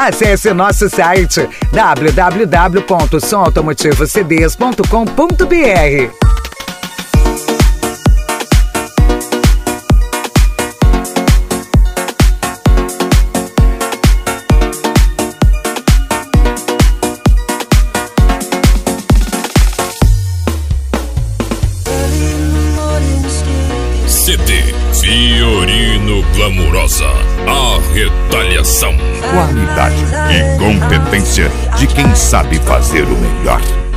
Acesse nosso site www.somautomotivocds.com.br. CD Fiorino Glamurosa, a retaliação. Qualidade e competência de quem sabe fazer o melhor.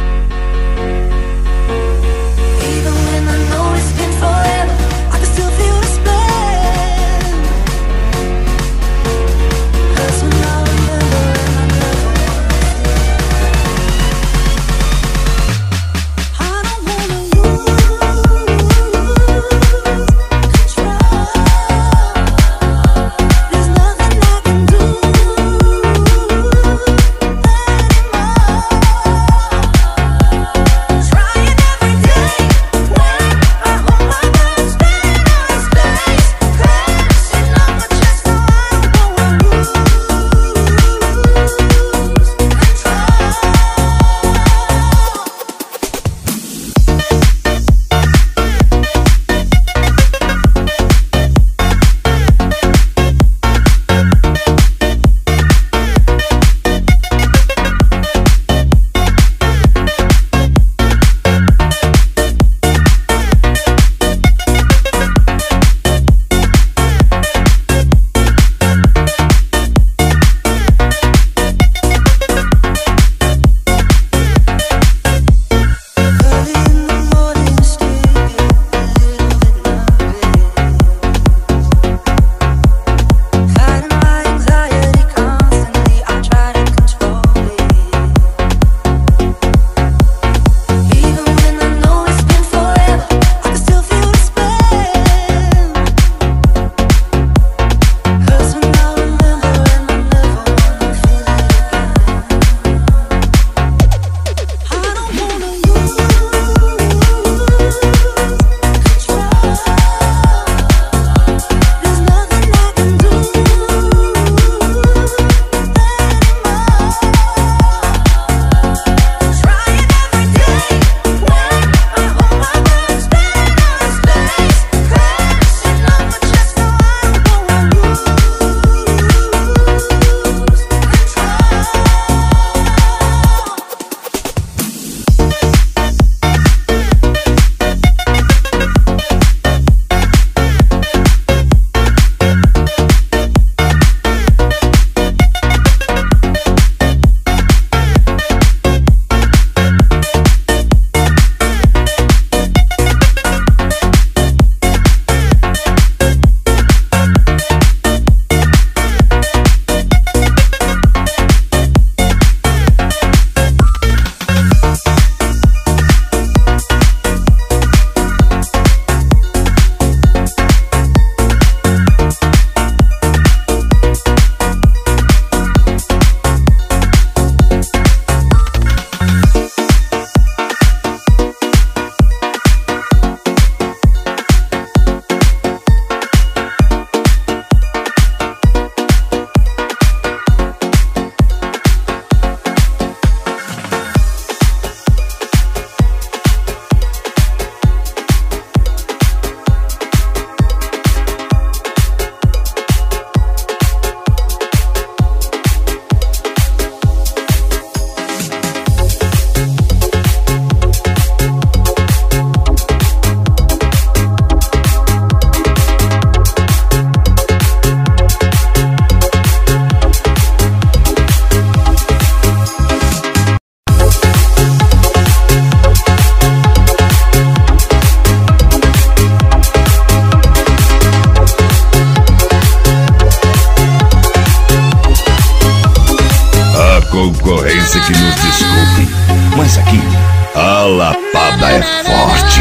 concorrência que nos desculpe, mas aqui a lapada é forte.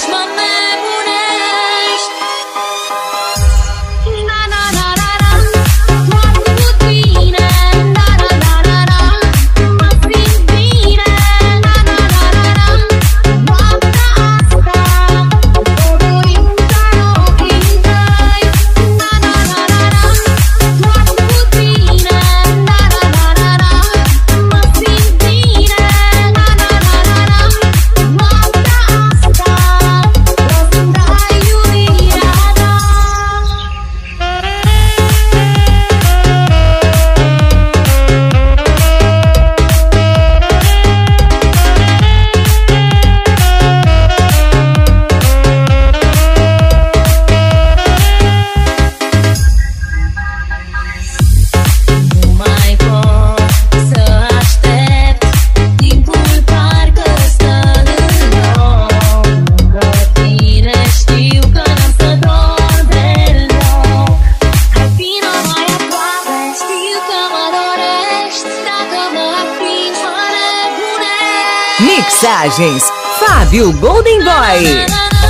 Mixagens Fábio Golden Boy.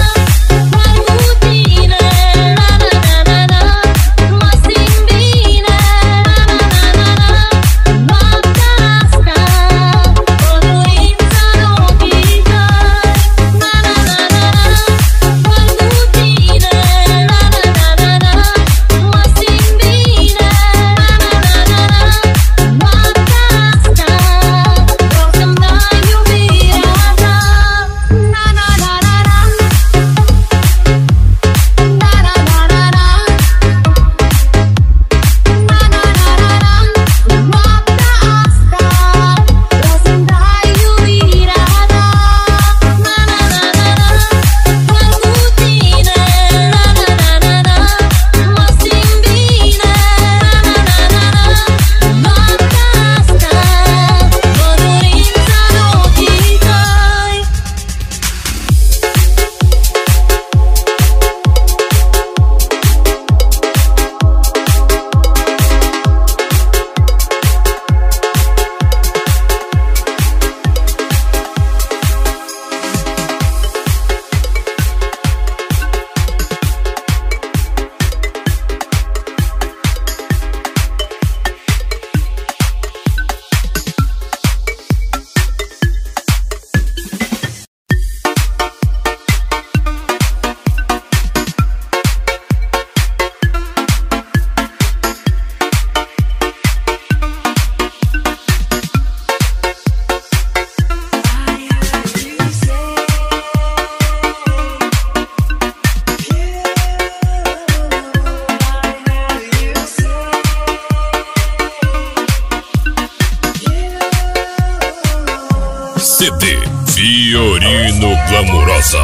CD Fiorino Glamurosa.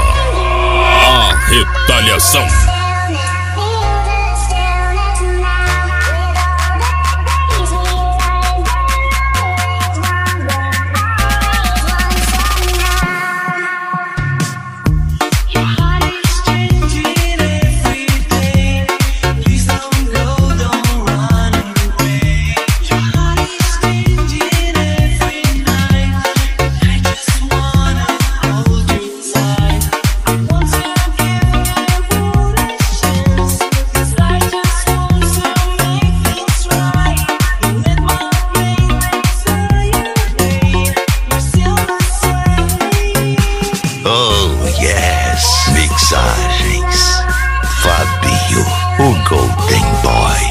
A Retaliação. Mixagens Fábio, o Golden Boy.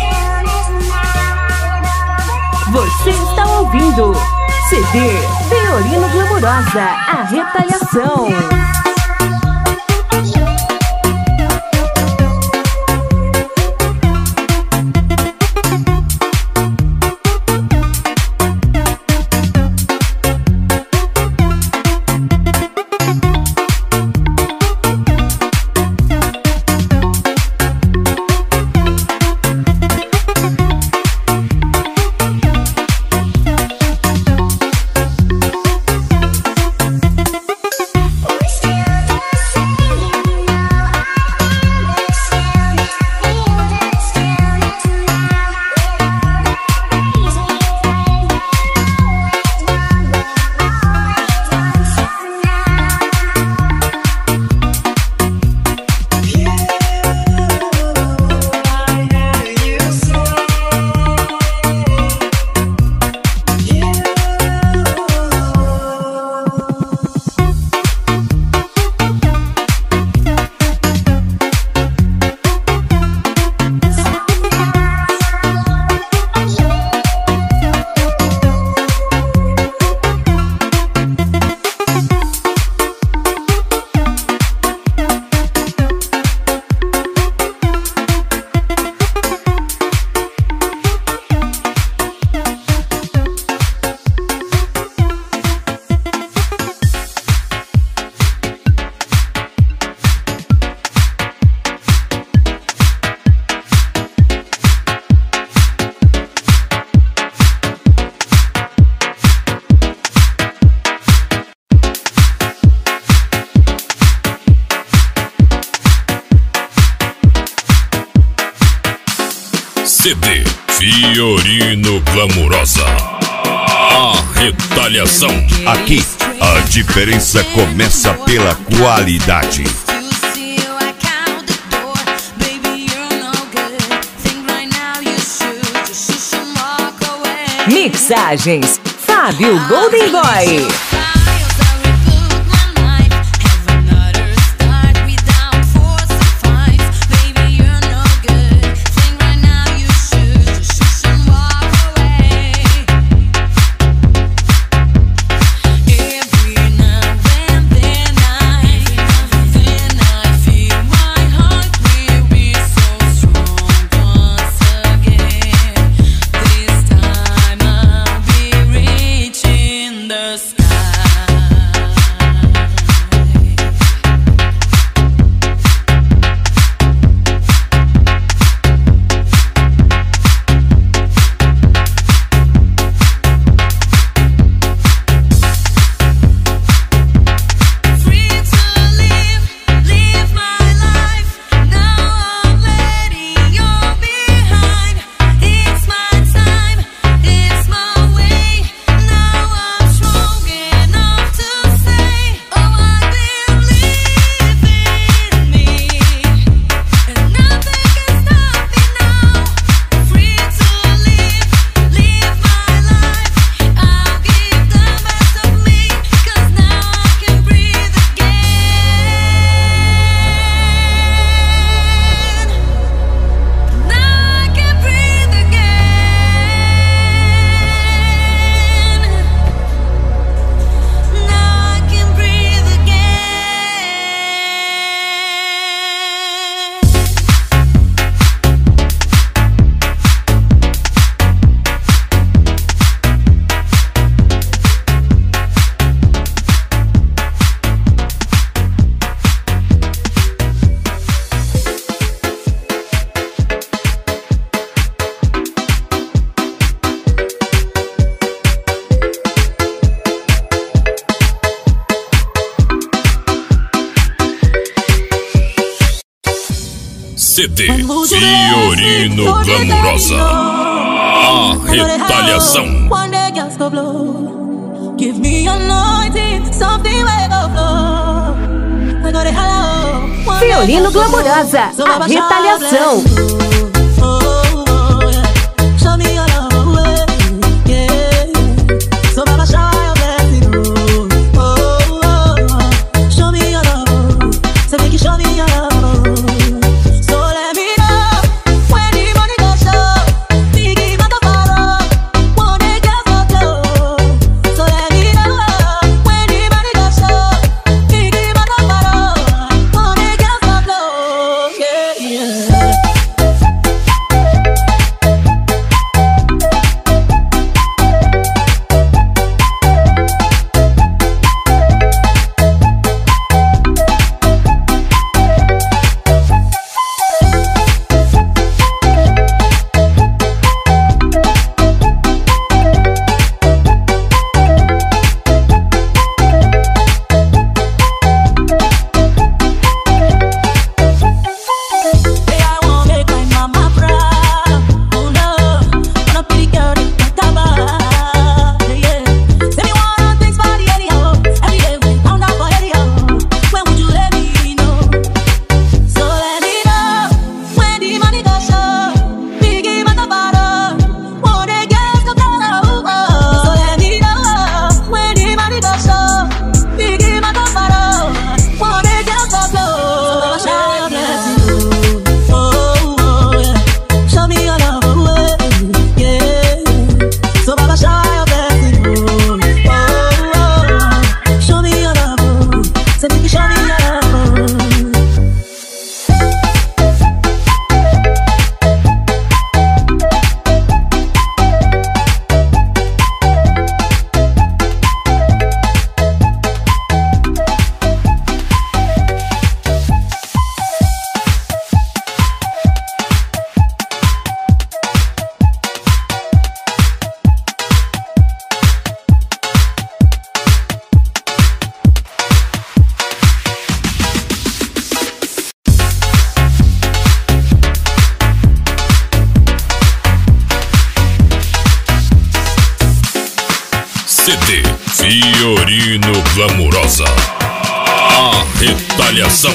Você está ouvindo CD Fiorino Glamurosa, A Retaliação. Still CD Fiorino Glamurosa. A retaliação. Aqui, a diferença começa pela qualidade. Mixagens Fábio Golden Boy. CD Fiorino Glamurosa. A retaliação. Fiorino Glamurosa. A retaliação. CD Fiorino Glamurosa. A retaliação.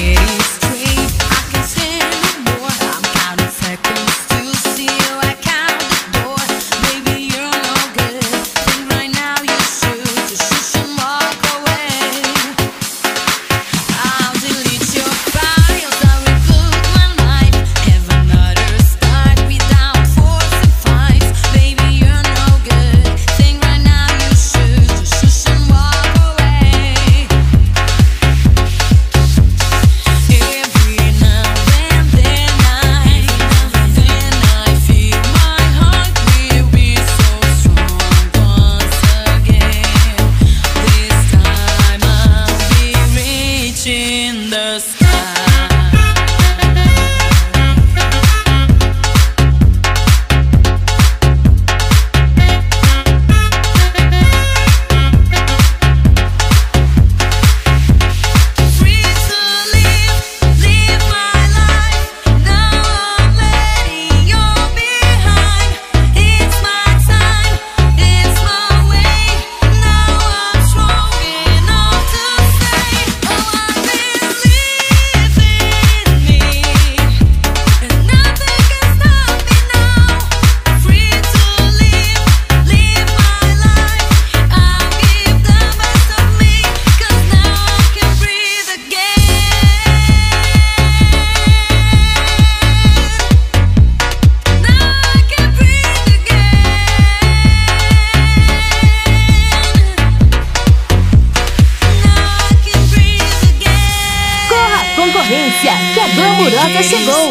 Concorrência, que a Glamurosa chegou.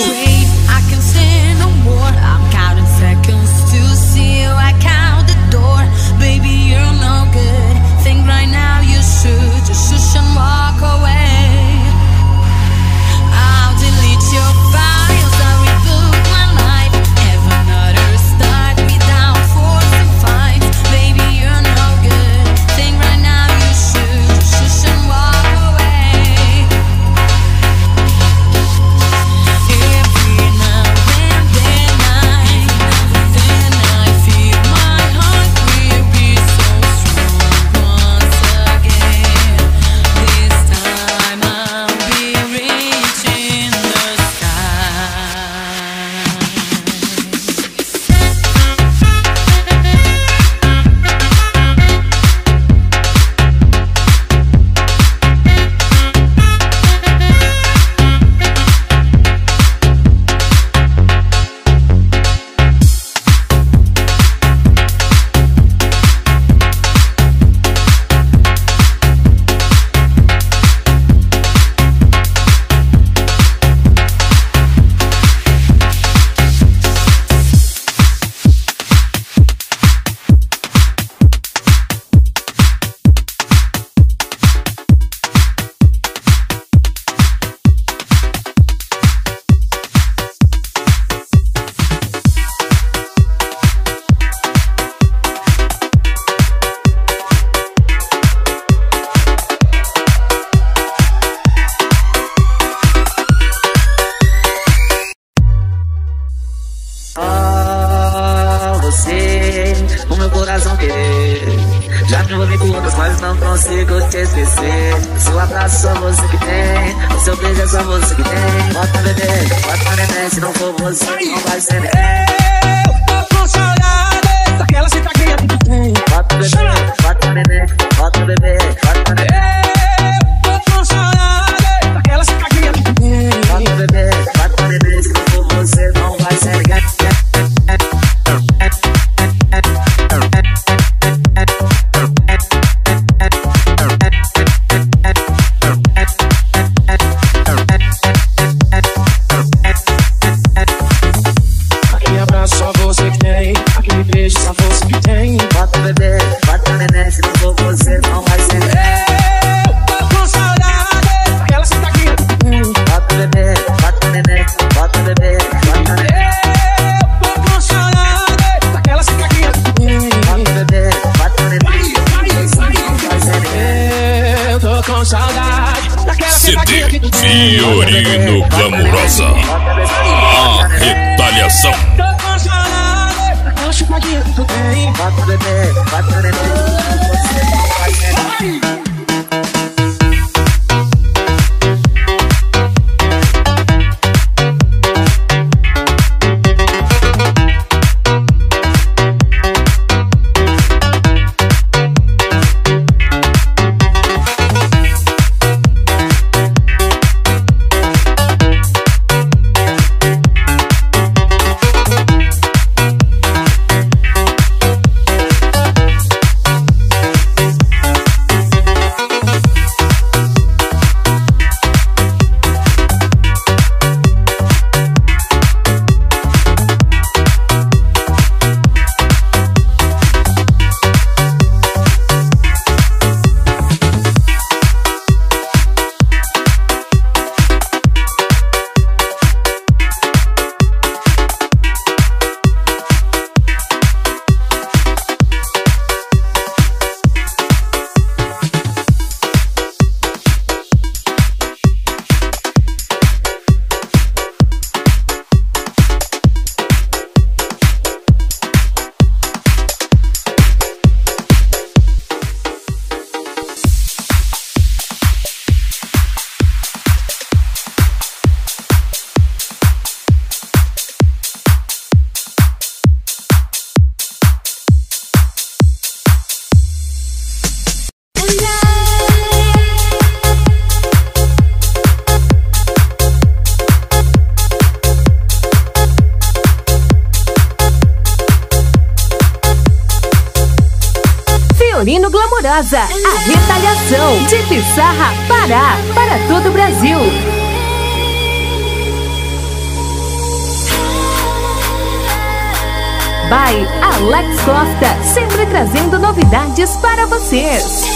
O meu coração querer. Já me envolvi com outras, mas não consigo te esquecer. Seu abraço só você que tem, o seu beijo é só você que tem. Bota bebê, bota neném, se não for você não vai ser neném. Eu tô com saudade daquela cidadinha que tu tem. Bota bebê, bota neném, bota bebê, bota neném. Eu tô com saudade daquela cidadinha que tu tem. Bota bebê, bota neném, se não for você não vai ser ninguém. Só você que tem, aquele beijo só você que tem. Bota bebê, bota neném, se não for você não vai ser ninguém. Eu tô com saudade daquela cidadinha que tu tem. Bota bebê, bota neném, bota bebê, bota neném. Eu tô com saudade daquela cidadinha que tu tem. Bota bebê, bota neném, não vai ser ninguém. Eu tô com saudade daquela cidadinha que tu CD tem. Fiorino Glamurosa. A retaliação. Tô com saudade daquela cidadinha que tu tem. Bota bebê, bota neném. Fiorino Glamurosa, a retaliação de Pissarra, Pará, para todo o Brasil. By Alex Costa, sempre trazendo novidades para vocês.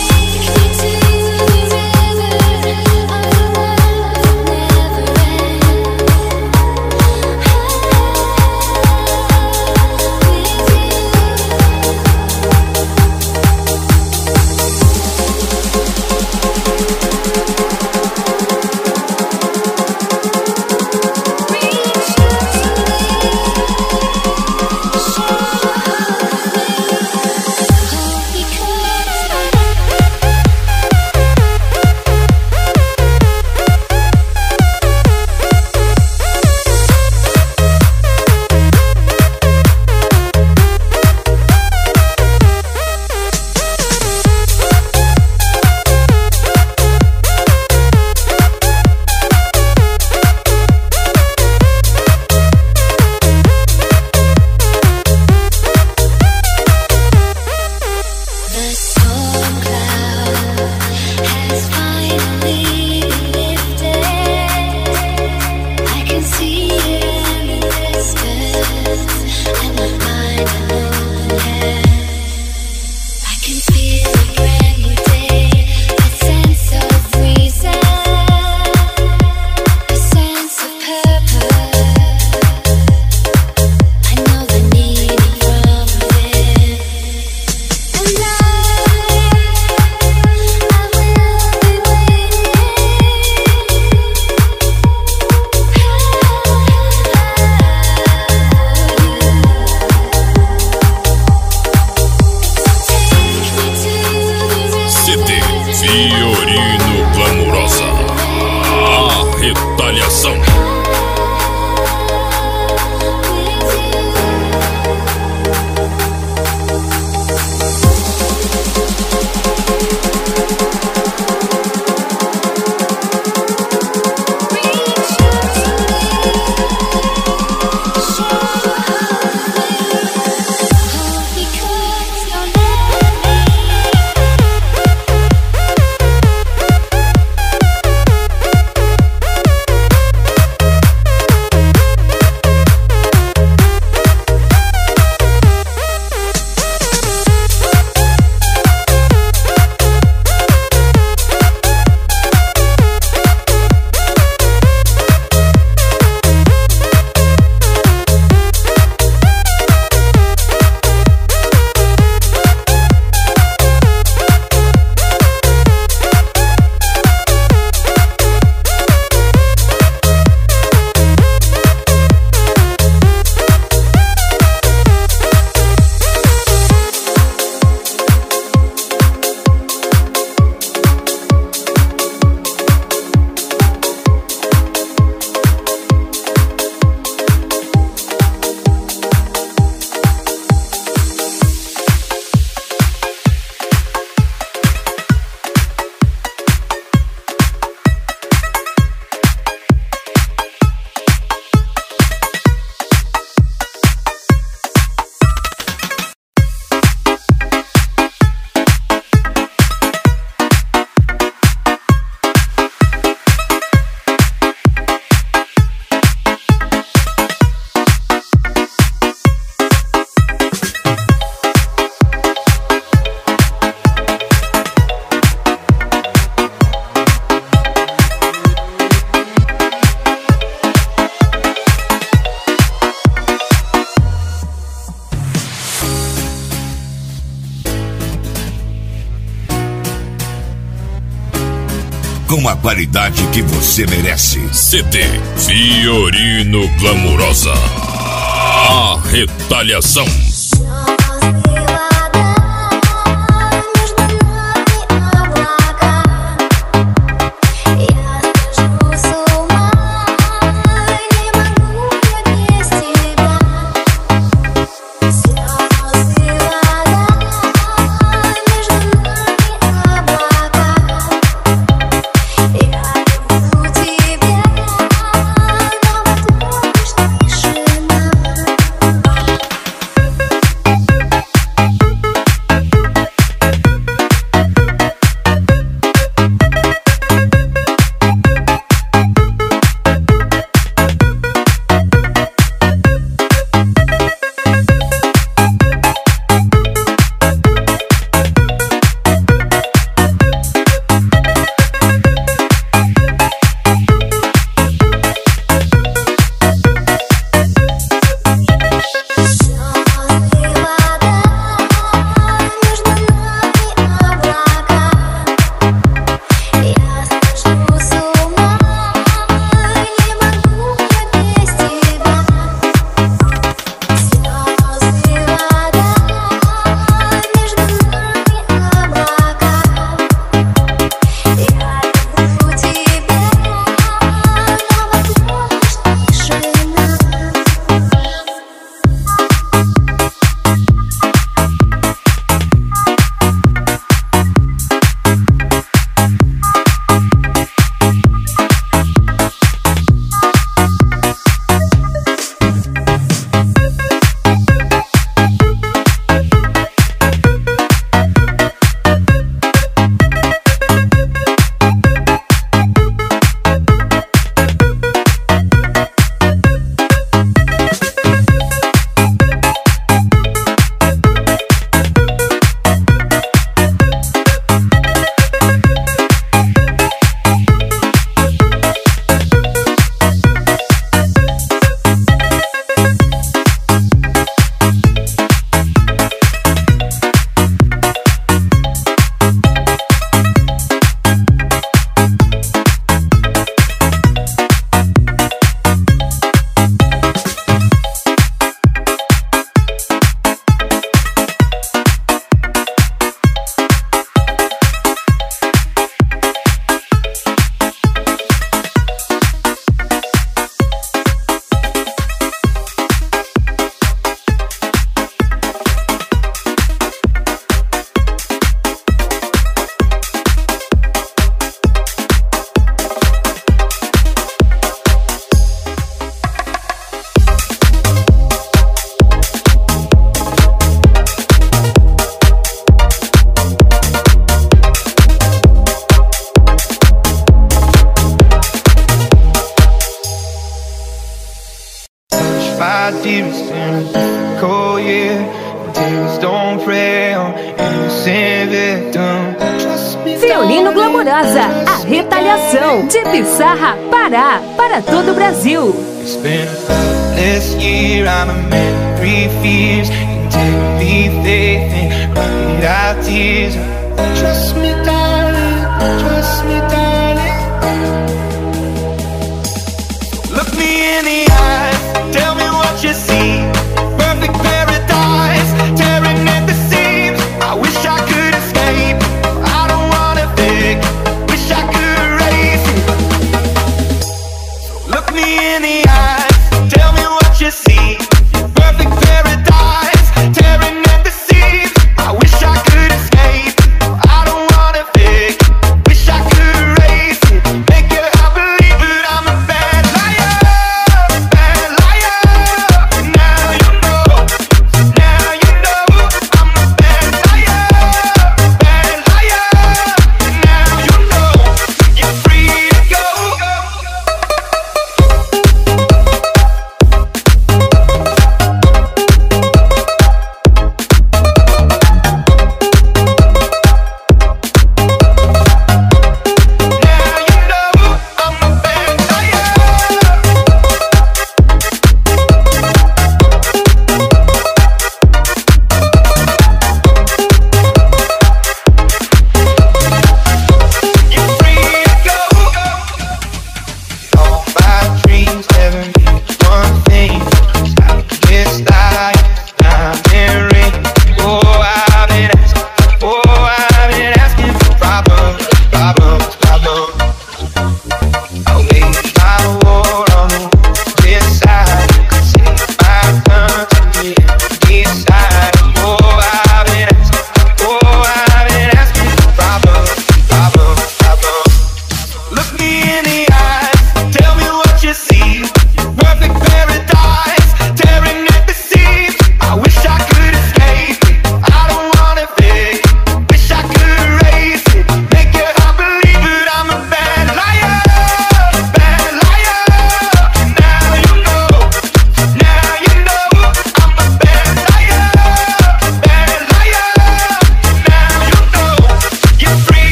com a qualidade que você merece. CD Fiorino Glamurosa. A Retaliação. Fiorino Glamurosa, a retaliação de Pissarra, Pará, para todo o Brasil. It's been this year, I'm a man of 3 fears. Integrity, faith, and cried out tears. Trust me, darling, trust me, darling. Look me in the eyes, tell me what you see. Perfect paradise, tearing at the seams. I wish I could escape, I don't wanna think. Wish I could erase it. So look me in the eyes, tell me what you see. Perfect paradise, tearing at the seams. I wish I could escape, I don't wanna think. Wish I could erase it, make you I believe it. I'm a bad liar, bad liar. Now you know, now you know. I'm a bad liar, bad liar. Now you know, you're free to go.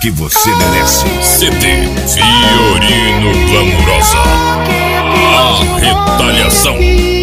que você merece. CD Fiorino Glamurosa. A retaliação.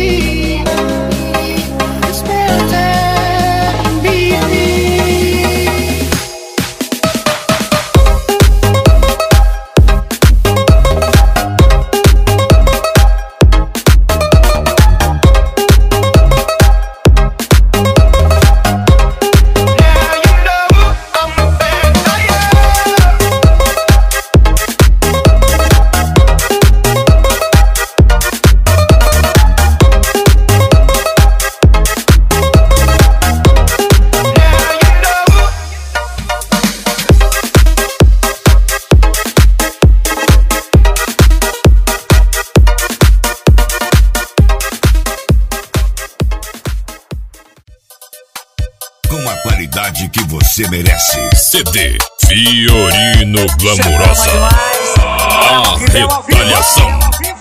Com a qualidade que você merece. CD Fiorino Glamurosa. A retaliação.